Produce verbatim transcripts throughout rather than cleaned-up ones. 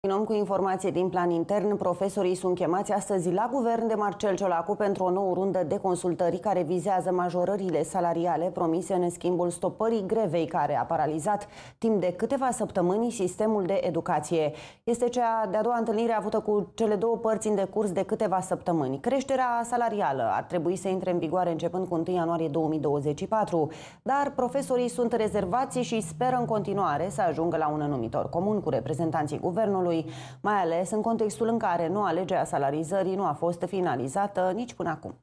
Continuăm cu informație din plan intern. Profesorii sunt chemați astăzi la guvern de Marcel Ciolacu pentru o nouă rundă de consultări care vizează majorările salariale promise în schimbul stopării grevei care a paralizat timp de câteva săptămâni sistemul de educație. Este cea de-a doua întâlnire avută cu cele două părți în decurs de câteva săptămâni. Creșterea salarială ar trebui să intre în vigoare începând cu întâi ianuarie două mii douăzeci și patru, dar profesorii sunt rezervați și speră în continuare să ajungă la un numitor comun cu reprezentanții guvernului, mai ales în contextul în care noua lege a salarizării nu a fost finalizată nici până acum.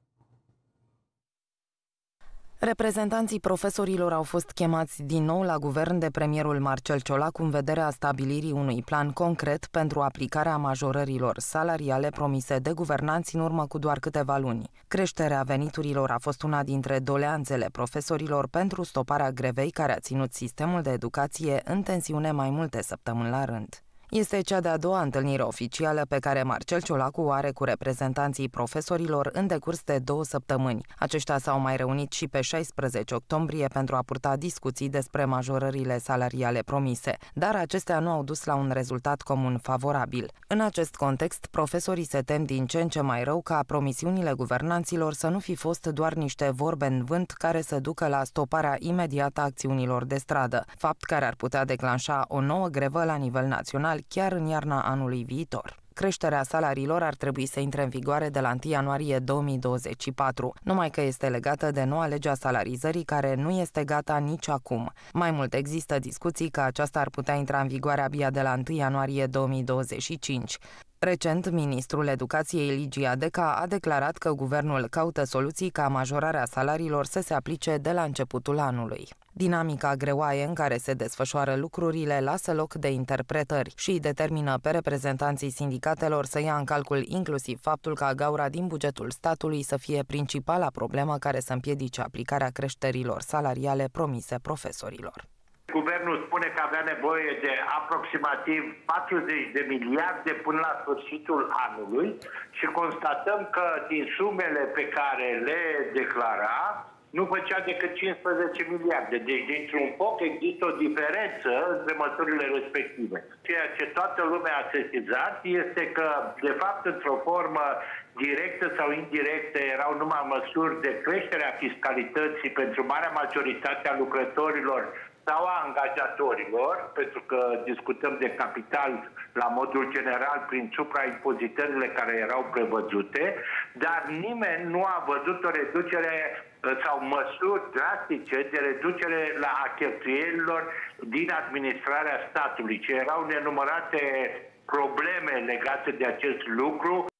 Reprezentanții profesorilor au fost chemați din nou la guvern de premierul Marcel Ciolacu în vederea stabilirii unui plan concret pentru aplicarea majorărilor salariale promise de guvernanți în urmă cu doar câteva luni. Creșterea veniturilor a fost una dintre doleanțele profesorilor pentru stoparea grevei care a ținut sistemul de educație în tensiune mai multe săptămâni la rând. Este cea de-a doua întâlnire oficială pe care Marcel Ciolacu o are cu reprezentanții profesorilor în decurs de două săptămâni. Aceștia s-au mai reunit și pe șaisprezece octombrie pentru a purta discuții despre majorările salariale promise, dar acestea nu au dus la un rezultat comun favorabil. În acest context, profesorii se tem din ce în ce mai rău ca promisiunile guvernanților să nu fi fost doar niște vorbe în vânt care să ducă la stoparea imediată a acțiunilor de stradă, fapt care ar putea declanșa o nouă grevă la nivel național chiar în iarna anului viitor. Creșterea salariilor ar trebui să intre în vigoare de la întâi ianuarie două mii douăzeci și patru, numai că este legată de noua lege a salarizării care nu este gata nici acum. Mai mult, există discuții că aceasta ar putea intra în vigoare abia de la întâi ianuarie două mii douăzeci și cinci. Recent, ministrul Educației Ligia Deca a declarat că guvernul caută soluții ca majorarea salariilor să se aplice de la începutul anului. Dinamica greoaie în care se desfășoară lucrurile lasă loc de interpretări și îi determină pe reprezentanții sindicatelor să ia în calcul inclusiv faptul ca gaura din bugetul statului să fie principala problemă care să împiedice aplicarea creșterilor salariale promise profesorilor. Guvernul spune că avea nevoie de aproximativ patruzeci de miliarde până la sfârșitul anului și constatăm că din sumele pe care le declara nu făcea decât cincisprezece miliarde. Deci, dintr-un foc există o diferență între măsurile respective. Ceea ce toată lumea a sesizat este că, de fapt, într-o formă directă sau indirectă, erau numai măsuri de creștere a fiscalității pentru marea majoritate a lucrătorilor sau a angajatorilor, pentru că discutăm de capital la modul general prin supraimpozitările care erau prevăzute, dar nimeni nu a văzut o reducere sau măsuri drastice de reducere la a cheltuielilor din administrarea statului, ce erau nenumărate probleme legate de acest lucru.